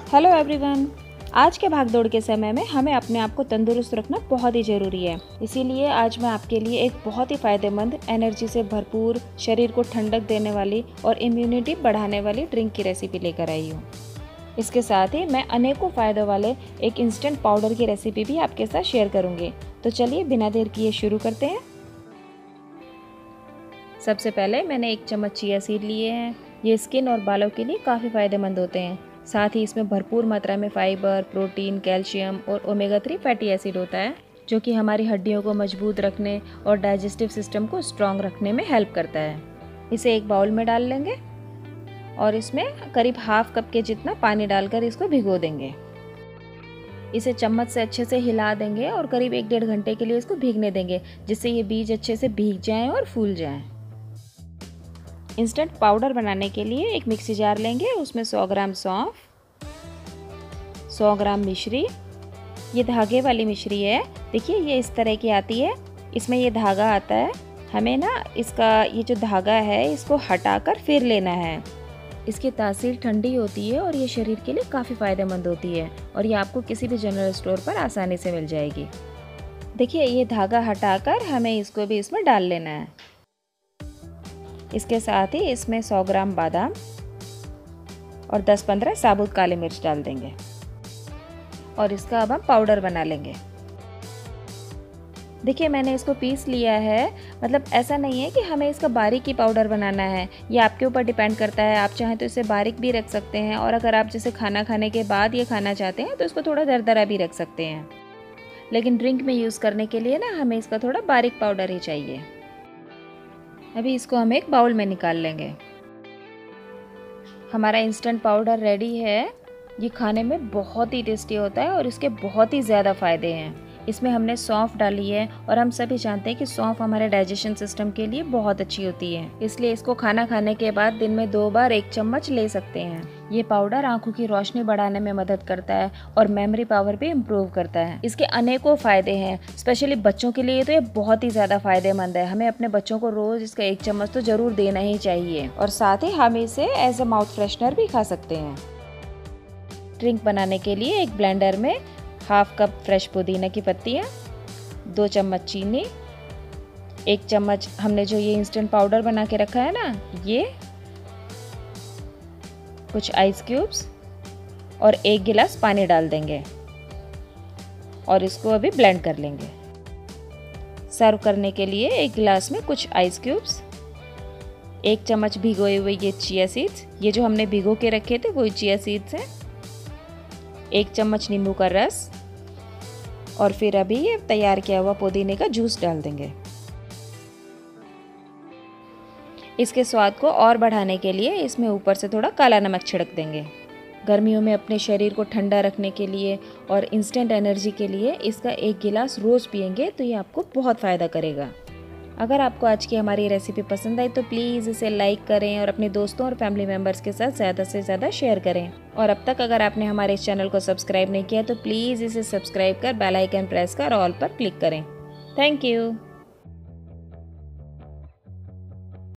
Hello everyone. आज के भागदौड़ के समय में हमें अपने आप को तंदुरुस्त रखना बहुत ही ज़रूरी है। इसीलिए आज मैं आपके लिए एक बहुत ही फ़ायदेमंद, एनर्जी से भरपूर, शरीर को ठंडक देने वाली और इम्यूनिटी बढ़ाने वाली ड्रिंक की रेसिपी लेकर आई हूँ। इसके साथ ही मैं अनेकों फ़ायदों वाले एक इंस्टेंट पाउडर की रेसिपी भी आपके साथ शेयर करूँगी। तो चलिए बिना देर किए शुरू करते हैं। सबसे पहले मैंने 1 चम्मच चिया सीड लिए हैं। ये स्किन और बालों के लिए काफ़ी फ़ायदेमंद होते हैं। साथ ही इसमें भरपूर मात्रा में फाइबर, प्रोटीन, कैल्शियम और ओमेगा 3 फैटी एसिड होता है, जो कि हमारी हड्डियों को मजबूत रखने और डाइजेस्टिव सिस्टम को स्ट्रॉन्ग रखने में हेल्प करता है। इसे एक बाउल में डाल लेंगे और इसमें करीब ½ कप के जितना पानी डालकर इसको भिगो देंगे। इसे चम्मच से अच्छे से हिला देंगे और करीब 1-1.5 घंटे के लिए इसको भीगने देंगे, जिससे ये बीज अच्छे से भीग जाएं और फूल जाएं। इंस्टेंट पाउडर बनाने के लिए एक मिक्सी जार लेंगे। उसमें 100 ग्राम सौंफ, 100 ग्राम मिश्री, ये धागे वाली मिश्री है। देखिए ये इस तरह की आती है, इसमें ये धागा आता है। हमें ना इसका ये जो धागा है इसको हटाकर फिर लेना है। इसकी तासीर ठंडी होती है और ये शरीर के लिए काफ़ी फ़ायदेमंद होती है और ये आपको किसी भी जनरल स्टोर पर आसानी से मिल जाएगी। देखिए ये धागा हटाकर हमें इसको भी इसमें डाल लेना है। इसके साथ ही इसमें 100 ग्राम बादाम और 10-15 साबुत काली मिर्च डाल देंगे और इसका अब हम पाउडर बना लेंगे। देखिए मैंने इसको पीस लिया है, मतलब ऐसा नहीं है कि हमें इसका बारीक ही पाउडर बनाना है, ये आपके ऊपर डिपेंड करता है। आप चाहें तो इसे बारीक भी रख सकते हैं और अगर आप जैसे खाना खाने के बाद ये खाना चाहते हैं तो इसको थोड़ा दरदरा भी रख सकते हैं, लेकिन ड्रिंक में यूज़ करने के लिए ना हमें इसका थोड़ा बारीक पाउडर ही चाहिए। अभी इसको हम एक बाउल में निकाल लेंगे। हमारा इंस्टेंट पाउडर रेडी है। ये खाने में बहुत ही टेस्टी होता है और इसके बहुत ही ज़्यादा फ़ायदे हैं। इसमें हमने सौंफ डाली है और हम सभी जानते हैं कि सौंफ हमारे डाइजेशन सिस्टम के लिए बहुत अच्छी होती है, इसलिए इसको खाना खाने के बाद दिन में 2 बार 1 चम्मच ले सकते हैं। ये पाउडर आंखों की रोशनी बढ़ाने में मदद करता है और मेमोरी पावर भी इम्प्रूव करता है। इसके अनेकों फ़ायदे हैं, स्पेशली बच्चों के लिए तो ये बहुत ही ज़्यादा फ़ायदेमंद है। हमें अपने बच्चों को रोज़ इसका 1 चम्मच तो ज़रूर देना ही चाहिए और साथ ही हम इसे एज अ माउथ फ्रेशनर भी खा सकते हैं। ड्रिंक बनाने के लिए एक ब्लेंडर में ½ कप फ्रेश पुदीना की पत्तियाँ, 2 चम्मच चीनी, 1 चम्मच हमने जो ये इंस्टेंट पाउडर बना के रखा है ना, ये कुछ आइस क्यूब्स और 1 गिलास पानी डाल देंगे और इसको अभी ब्लेंड कर लेंगे। सर्व करने के लिए एक गिलास में कुछ आइस क्यूब्स, 1 चम्मच भिगोए हुए ये चिया सीड्स, ये जो हमने भिगो के रखे थे वही चिया सीड्स हैं, 1 चम्मच नींबू का रस और फिर अभी ये तैयार किया हुआ पुदीने का जूस डाल देंगे। इसके स्वाद को और बढ़ाने के लिए इसमें ऊपर से थोड़ा काला नमक छिड़क देंगे। गर्मियों में अपने शरीर को ठंडा रखने के लिए और इंस्टेंट एनर्जी के लिए इसका 1 गिलास रोज़ पिएंगे तो ये आपको बहुत फ़ायदा करेगा। अगर आपको आज की हमारी रेसिपी पसंद आई तो प्लीज़ इसे लाइक करें और अपने दोस्तों और फैमिली मेम्बर्स के साथ ज़्यादा से ज़्यादा शेयर करें। और अब तक अगर आपने हमारे इस चैनल को सब्सक्राइब नहीं किया तो प्लीज़ इसे सब्सक्राइब कर बेल आइकन प्रेस कर ऑल पर क्लिक करें। Thank you.